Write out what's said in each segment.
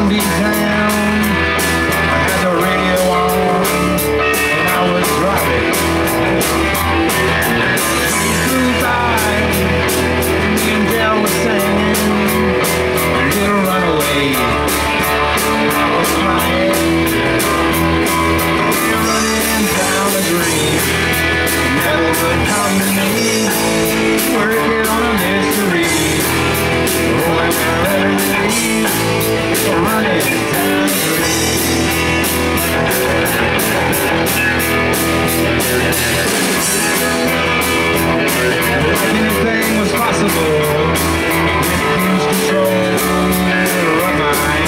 Beat town. I had the radio on and I was driving. He flew by, me and Dale was singing Little Runaway. I was crying, running down the dream. Never would come to me, working on a mystery. Oh, I'm running down the street. Anything was possible. Lose control of my mind.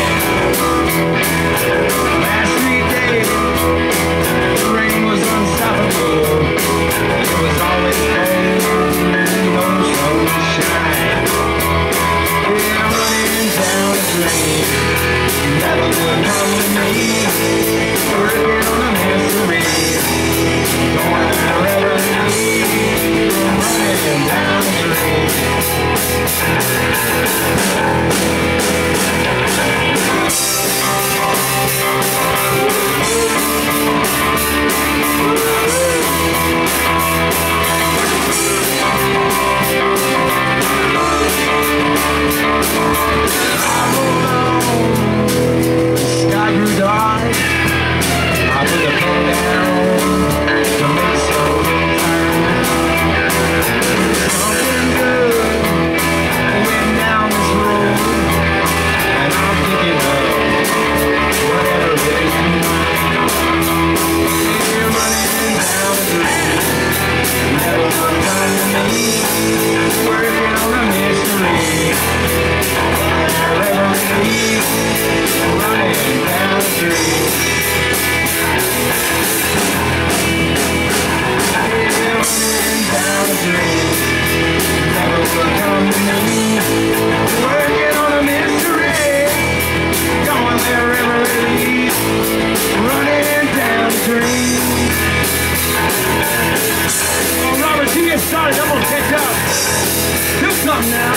Last 3 days, the rain was unstoppable. It was always cold, no sunshine. Yeah, I'm running down the street. Never would come to me, working on a mystery. Don't wanna ever leave, I'm running down the street. Sky grew dark. I put the phone down to make some time. Something good went down this road, and I'm thinking of whatever it is. You're running down the street. Never would come to me, working on a mystery. Wherever it leads, running down the street. Running down the street. Never will come to me, working on a mystery. Going wherever it leads, running down the street. Well, Robert, you get started, I'm gonna catch up. Do something now.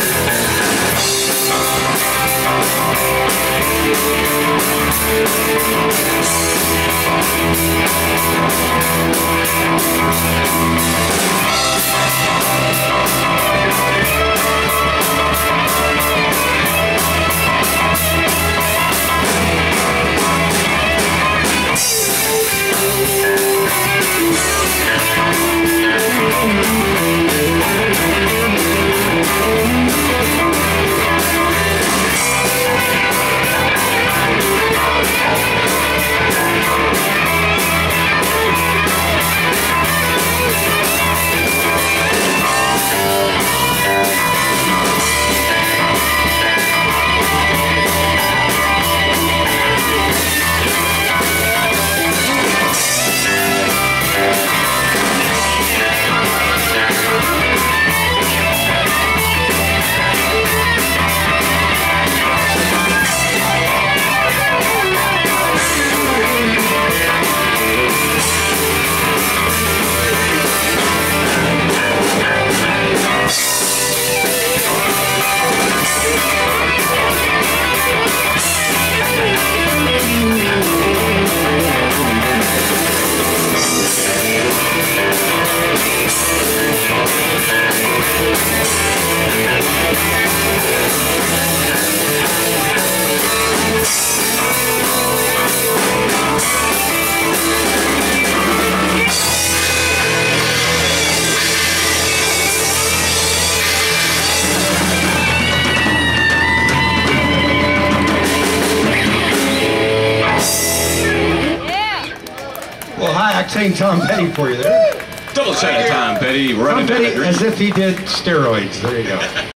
Well, hi, Octane Tom Petty for you there. Double shot of Tom Petty running down the green. As if he did steroids. There you go.